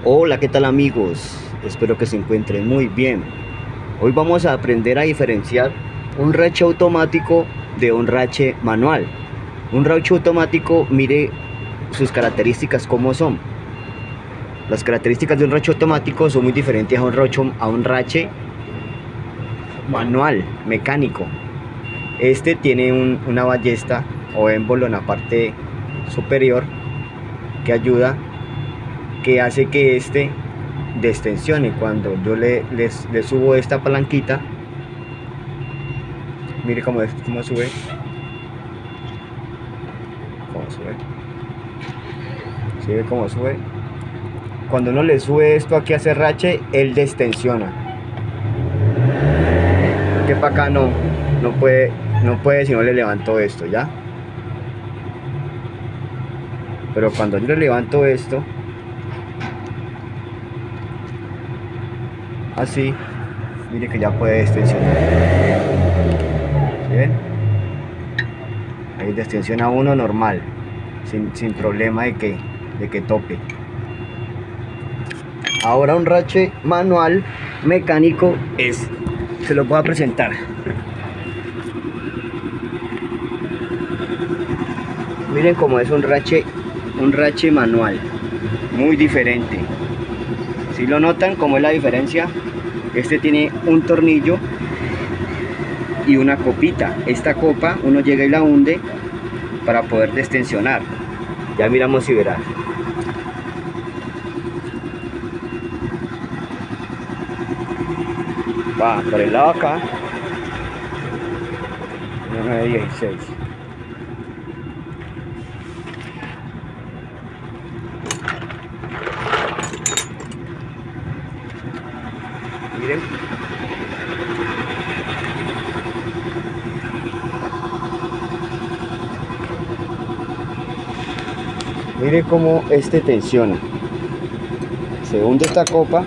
Hola, ¿qué tal amigos? Espero que se encuentren muy bien. Hoy vamos a aprender a diferenciar un rache automático de un rache manual. Un rache automático, mire sus características como son. Las características de un rache automático son muy diferentes a un rache manual, mecánico. Este tiene una ballesta o émbolo en la parte superior que hace que este destensione. Cuando yo le subo esta palanquita, mire cómo sube. ¿Sí ve cómo sube? Cuando uno le sube esto aquí a cerrache, él destensiona. Que para acá no puede si no le levanto esto, ¿ya? Pero cuando yo le levanto esto así, mire que ya puede destensionar. ¿Sí ven? Ahí destensiona uno normal, sin problema de que tope. Ahora un rache manual mecánico se lo voy a presentar. Miren cómo es un rache manual, muy diferente. Si lo notan, cómo es la diferencia. Este tiene un tornillo y una copita. Esta copa uno llega y la hunde para poder destensionar. Ya miramos si verá. Va por el lado acá. 916. Miren. Miren cómo este tensiona. Se hunde esta copa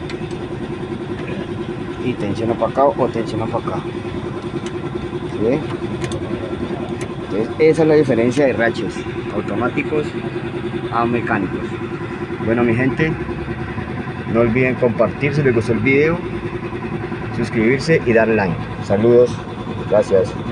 y tensiona para acá o tensiona para acá. ¿Sí? Entonces esa es la diferencia de raches automáticos a mecánicos. Bueno, mi gente, no olviden compartir si les gustó el video, suscribirse y dar like. Saludos, gracias.